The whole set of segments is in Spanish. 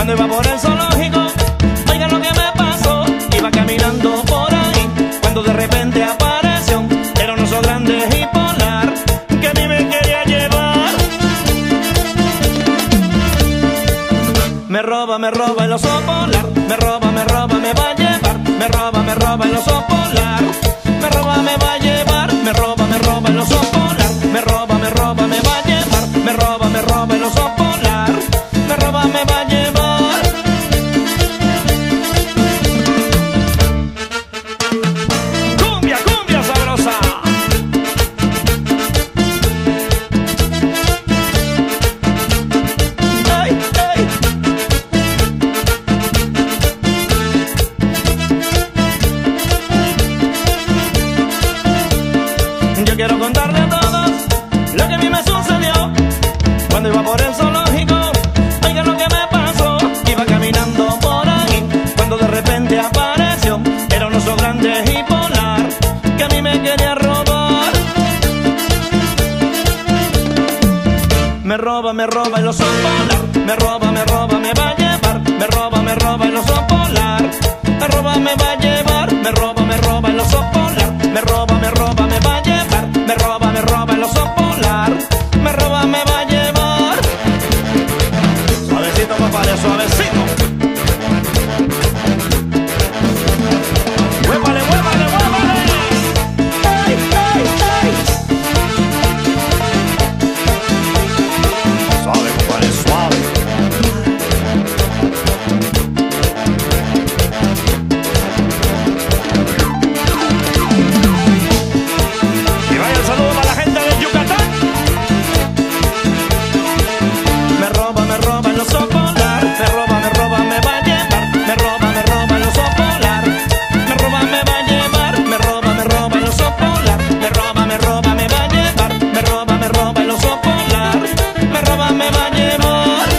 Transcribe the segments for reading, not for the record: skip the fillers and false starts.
Cuando iba por el zoológico, oigan lo que me pasó. Iba caminando por ahí, cuando de repente apareció era un oso grande y polar que a mí me quería llevar. Me roba el oso polar. Me roba, me va a llevar. Me roba el oso polar. Me roba, me va a llevar. Me roba el oso polar. Me roba, me va a llevar. Me roba el oso polar. Me roba, me va a llevar. Cumbia, cumbia sabrosa. Ay, ay. Yo quiero contarle a todos lo que a mí me sucedió cuando iba por el zoológico. Oigan lo que me pasó. Iba caminando por ahí, cuando de repente apareció era un oso grande y polar que a mí me quería robar. Me roba el oso polar. Me roba, me va a llevar. Me roba el oso polar. Me roba, me va a llevar. Me roba el oso polar. Me roba, me va a llevar. Me roba el oso polar. Me roba, me va a llevar. Suavecito, compadre, suavecito. Muévale, muévale, muévale. Ay, ay, ay. Suave, compadre, suave. Y vaya el saludo para la gente de Yucatán. Me roba el oso polar. Me roba, me va a llevar. Me roba el oso polar. Me roba, me va a llevar. Me roba el oso polar. Me roba, me va a llevar. Me roba el oso polar. Me roba, me va a llevar.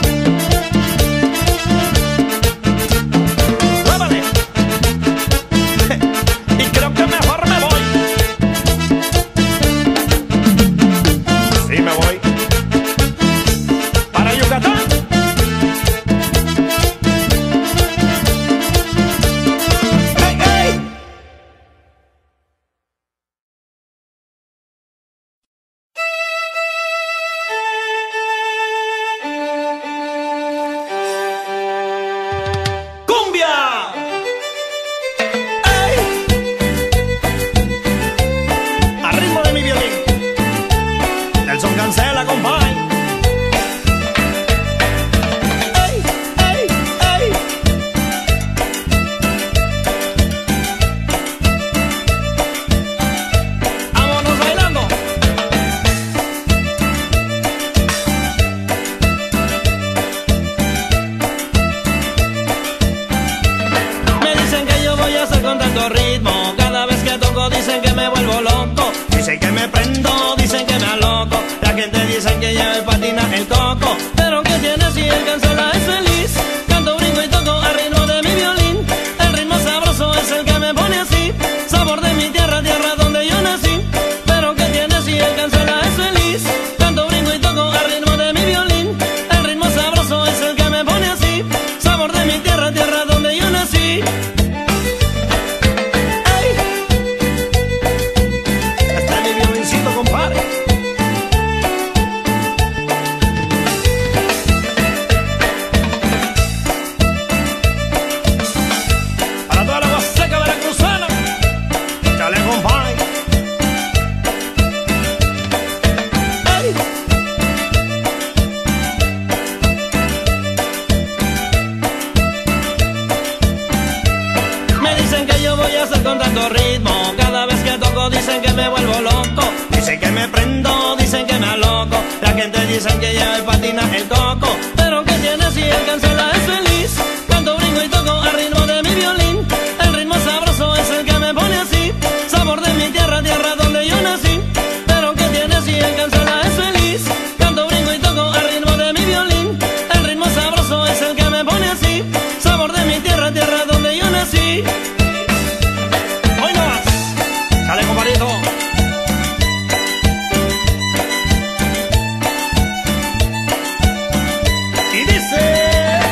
¡Muévale! Y creo que mejor me voy. Sí, me voy para Yucatán. ¡Hey, hey! ¡Cumbia! ¡Hey! A ritmo de mi violín. Nelson Cancela, compadre. ¡Ey, ey, ey! ¡Vámonos bailando! Me dicen que yo voy a hacer con tanto ritmo. Cada vez que toco dicen que me vuelvo loco. Dicen que me prendo, dicen que me aloco. La gente dice que ya me patina el coco. Pero que tiene si el Cancela es feliz. Canto, brinco y toco al ritmo de mi violín. El ritmo sabroso es el que me pone así. Sabor de mi tierra, tierra donde yo nací. Pero que tiene si el Cancela es feliz. Canto, brinco y toco al ritmo de mi violín. El ritmo sabroso es el que me pone así. Sabor de mi tierra, tierra donde yo nací. ¡Ey! Este es mi violincito, compadre. Para toda la Huasteca veracruzana, chale, compadre. ¡Ey! Me dicen que yo voy a hacer con tanto ritmo. Cada vez que toco dicen que me vuelvo loco. Dicen que me prendo, dicen que me aloco. La gente dice que ya me patina el coco. Pero que tiene si el Cancela es feliz. Canto, brinco y toco al ritmo de mi violín. El ritmo sabroso es el que me pone así. Sabor de mi tierra, tierra donde yo nací. Pero que tiene si el Cancela es feliz. Canto, brinco y toco al ritmo de mi violín. El ritmo sabroso es el que me pone así. Sabor de mi tierra, tierra donde yo nací. Hoy no más. Sale, compadrito. Y dice...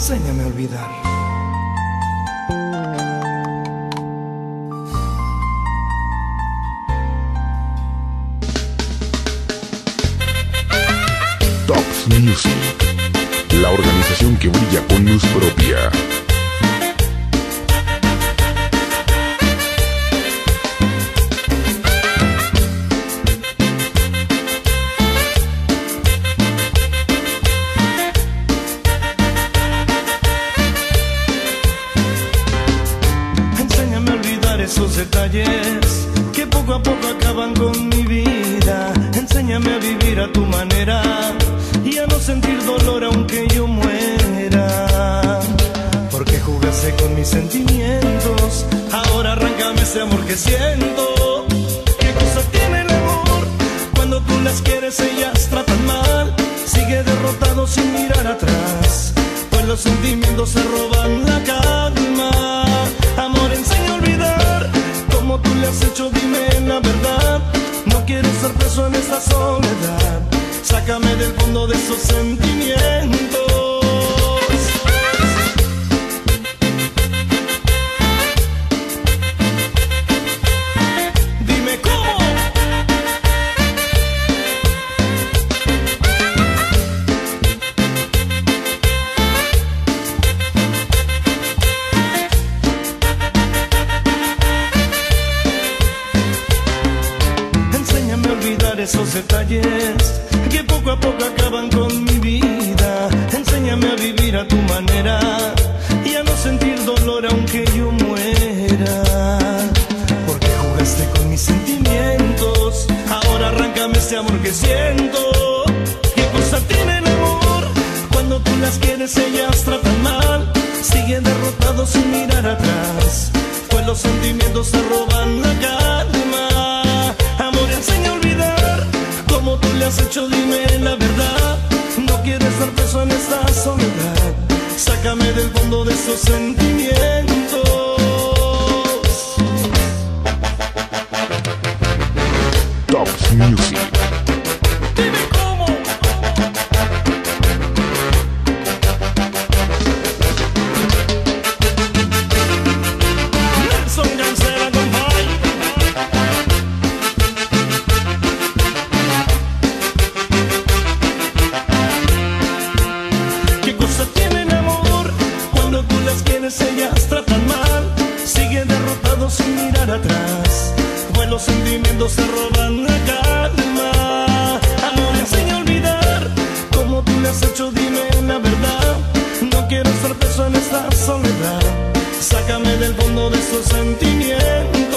enséñame a olvidar. Tops Music, la organización que brilla con luz propia. Esos detalles que poco a poco acaban con mi vida. Enséñame a vivir a tu manera y a no sentir dolor aunque yo muera. Porque jugaste con mis sentimientos, ahora arráncame ese amor que siento. ¿Qué cosa tiene el amor? Cuando tú las quieres ellas tratan mal. Sigue derrotado sin mirar atrás, pues los sentimientos se roban la calma. Amor, enseña a olvidar como tú le has hecho, dime la verdad. No quiero estar preso en esta soledad. Sácame del fondo de esos sentimientos. Dime cómo. Esos detalles que poco a poco acaban con mi vida. Enséñame a vivir a tu manera y a no sentir dolor aunque yo muera. Porque jugaste con mis sentimientos, ahora arráncame ese amor que siento. ¿Qué cosa tiene el amor? Cuando tú las quieres ellas tratan mal. Siguen derrotados sin mirar atrás, pues los sentimientos se roban la calma. Amor, enseña a olvidar como tú le has hecho, dime la verdad. No quiero estar preso en esta soledad. Sácame del fondo de esos sentimientos. Tops Music. Dime cómo. Nelson Cancela, compadre. Ellas tratan mal, siguen derrotados sin mirar atrás, pues los sentimientos se roban la calma. Amor, enseña a olvidar como tú le has hecho, dime la verdad. No quiero estar preso en esta soledad. Sácame del fondo de esos sentimientos.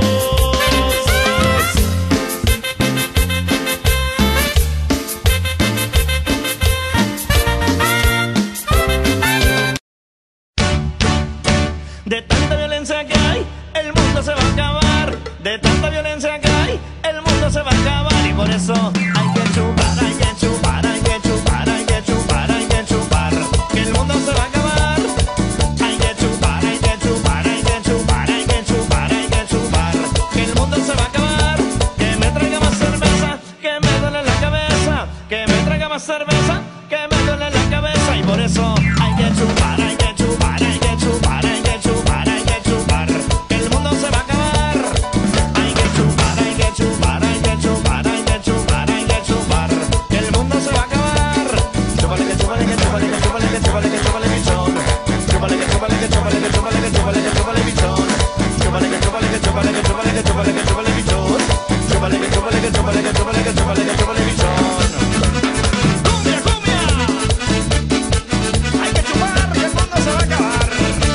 De tanta violencia que hay, el mundo se va a acabar. De tanta violencia que hay, el mundo se va a acabar. Y por eso hay que chupar, hay que chupar, hay que chupar, hay que chupar, hay que chupar. Que el mundo se va a acabar. Hay que chupar, hay que chupar, hay que chupar, hay que chupar, hay que chupar. Que el mundo se va a acabar. Que me traiga más cerveza, que me duele la cabeza. Que me traiga más cerveza, que me duele la cabeza. Y por eso hay que chupar, hay que chupar, hay que chupar, hay que chupar. Que el mundo se va a acabar. Hay que chupar, hay que chupar, hay que chupar, hay que chupar, hay que chupar. Que el mundo se va a acabar. Chúpale que chúpale que chúpale que chúpale que chúpale que chúpale bichón. Chúpale que chúpale que chúpale que chúpale que chúpale que chúpale bichón. Chúpale que chúpale que chúpale que chúpale que chúpale que chúpale bichón. Chúpale que chúpale que chúpale que chúpale que chúpale que chúpale bichón. ¡Cumbia, cumbia! Hay que chupar, que el mundo se va a acabar.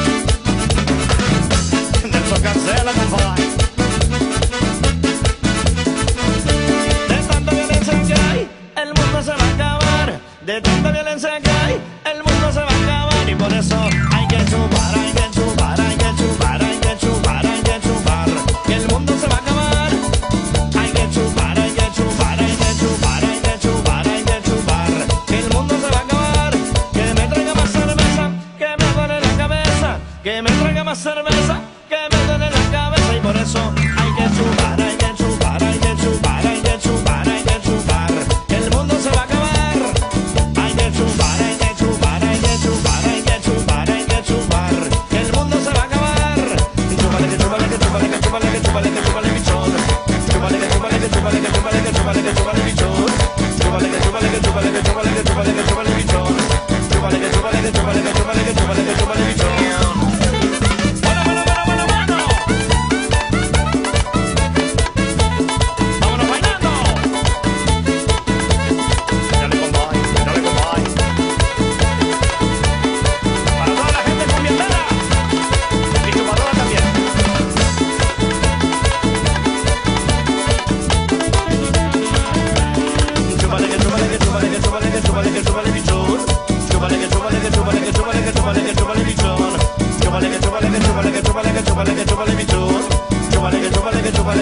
Nelson Cancela, compadre. De tanta violencia que hay, el mundo se va a acabar. De tanta violencia que hay, el mundo se va a acabar. Y por eso hay que chupar, hay que chupar, hay que chupar, hay que chupar, hay que chupar. Que el mundo se va a acabar. Hay que chupar, hay que chupar, hay que chupar.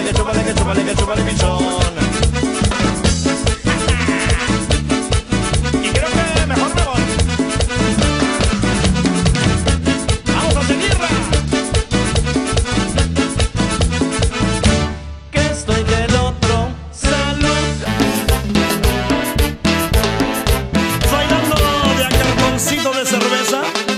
que chúpale, que chúpale, que chúpale, pichón. Y creo que mejor me voy. Vamos a seguirla. Que estoy que el otro salud. Bailando de a cartoncito de cerveza.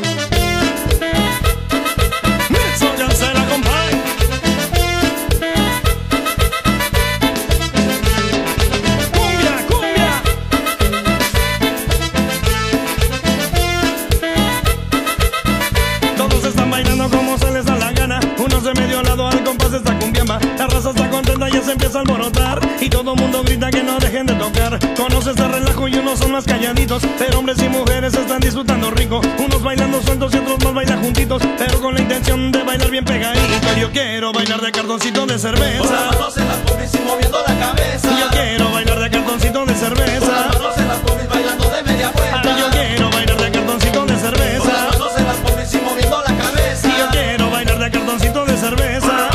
La raza está contenta, ya se empieza a alborotar y todo el mundo grita que no dejen de tocar. Conoce este relajo y unos son más calladitos, pero hombres y mujeres están disfrutando rico. Unos bailando sueltos y otros más bailan juntitos, pero con la intención de bailar bien pegadito. Yo quiero bailar de cartoncito de cerveza. Con las manos en las pompis y moviendo la cabeza. Yo quiero bailar de cartoncito de cerveza. Con las manos en las pompis bailando de media vuelta. Yo quiero bailar de cartoncito de cerveza. Con las manos en las pompis y moviendo la cabeza. Yo quiero bailar de cartoncito de cerveza.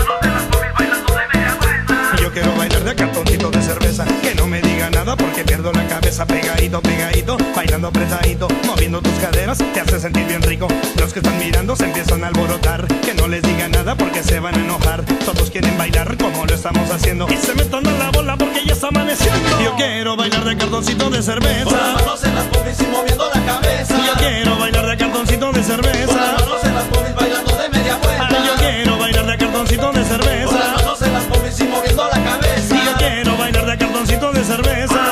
Yo quiero bailar de cartoncito de cerveza. Que no me diga nada porque pierdo la cabeza. Pegadito, pegadito, bailando apretadito, moviendo tus caderas, te hace sentir bien rico. Los que están mirando se empiezan a alborotar. Que no les diga nada porque se van a enojar. Todos quieren bailar como lo estamos haciendo y se metan a la bola porque ya está amaneciendo. Yo quiero bailar de cartoncito de cerveza. Con las manos en las pompis y moviendo la cabeza. Yo quiero bailar de cartoncito de cerveza. Con las manos en las pompis bailando de media vuelta. Yo quiero bailar de cartoncito de cerveza. Con las manos en las pompis y moviendo la cabeza. Yo quiero bailar de cartoncito de cerveza.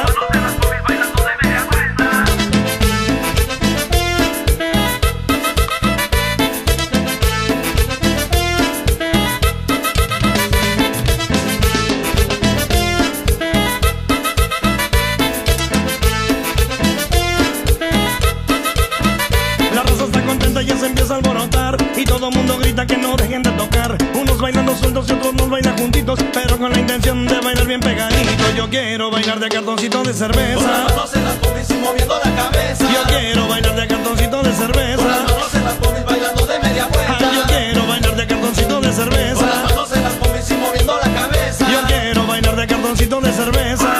Ya se empieza a alborotar y todo el mundo grita que no dejen de tocar. Unos bailando sueltos y otros nos bailan juntitos, pero con la intención de bailar bien pegadito. Yo quiero bailar de cartoncito de cerveza. Con las manos en las pompis y moviendo la cabeza. Yo quiero bailar de cartoncito de cerveza. Con las manos en las pompis bailando de media vuelta. Yo quiero bailar de cartoncito de cerveza. Con las manos en las pompis y moviendo la cabeza. Yo quiero bailar de cartoncito de cerveza.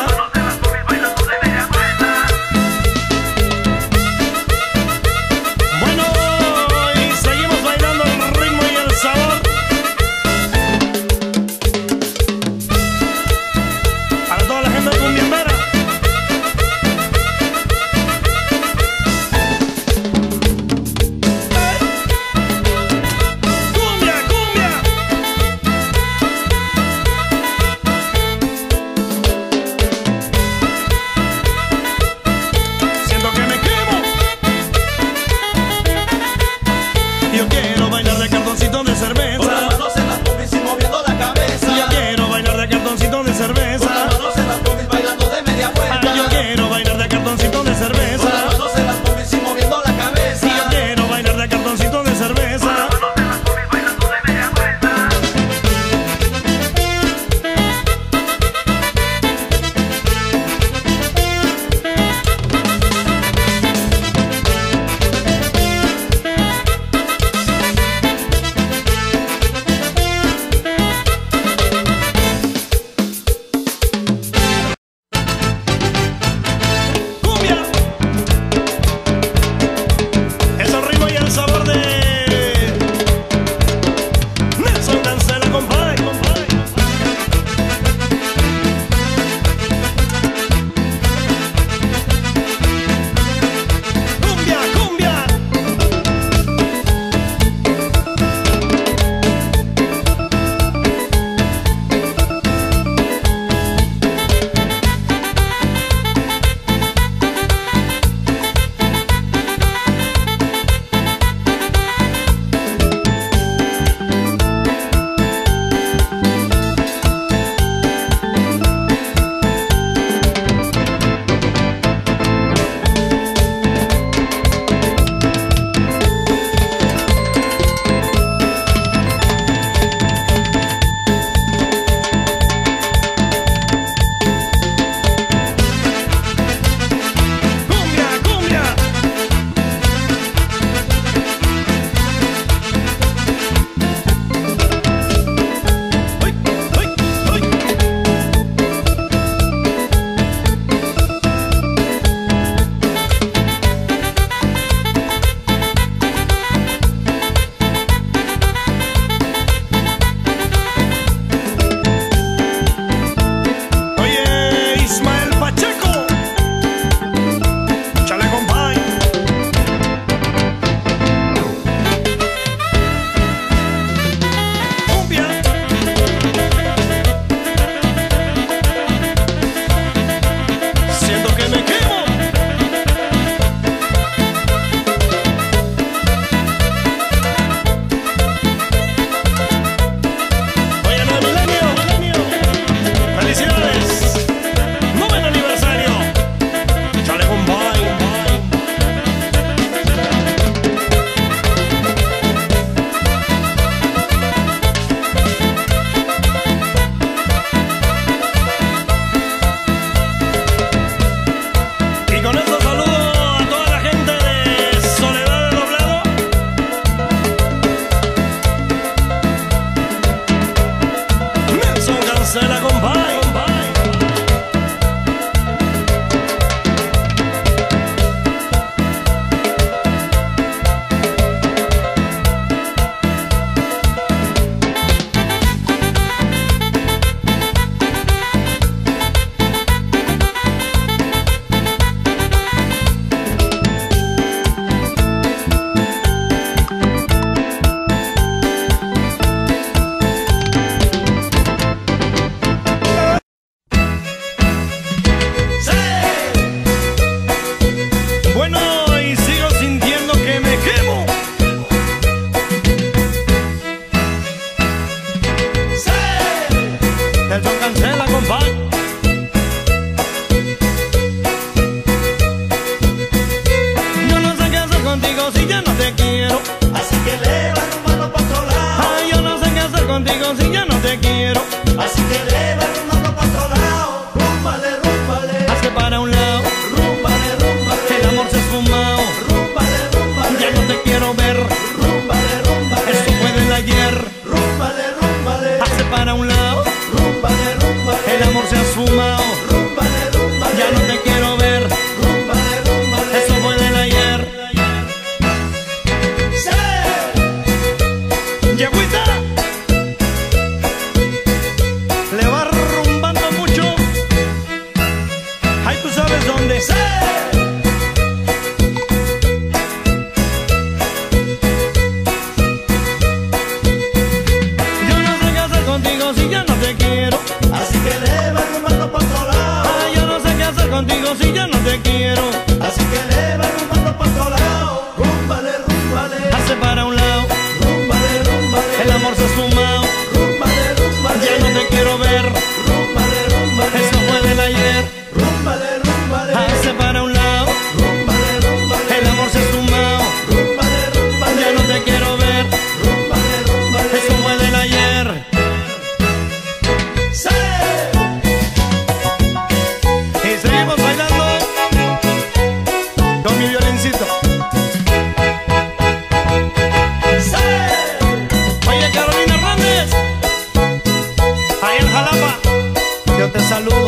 te saludo.